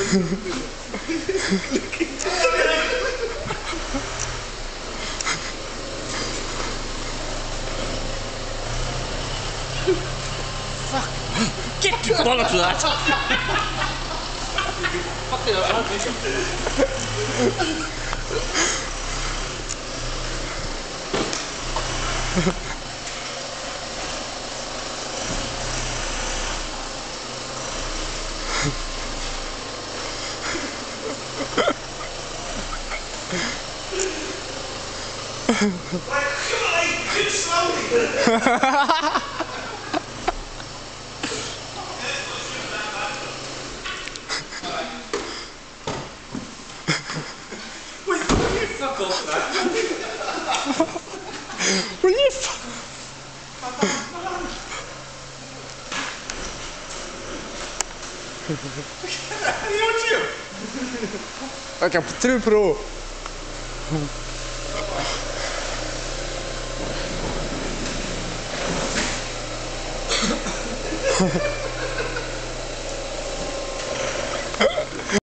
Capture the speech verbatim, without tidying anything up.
Fuck. Get your bollocks with that. Fuck it up. Like, come on, do it slowly. Wait, will you fuck off that? Will you fuck? Jag kan tro på det.